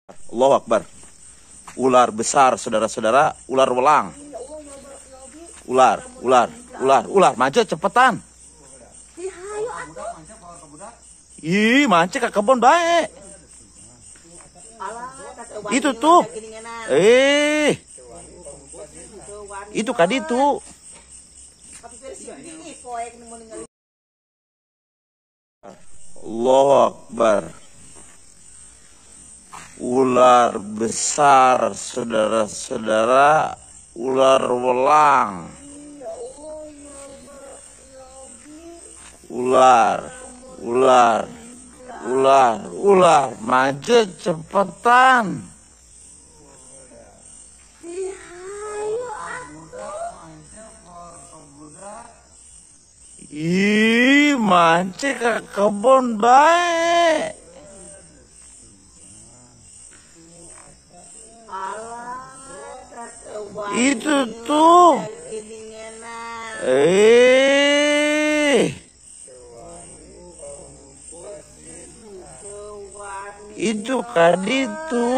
Allahu Akbar. Ular besar, saudara-saudara, ular welang. Ular, maju cepetan. Ih, mancing ke kebun baik. Itu tuh. Itu kadi tuh. Allahu Akbar. Ular besar, saudara-saudara, ular welang. Ular, maju cepetan. Ih, mancing ke kebun baik. Itu tuh. Itu kan itu.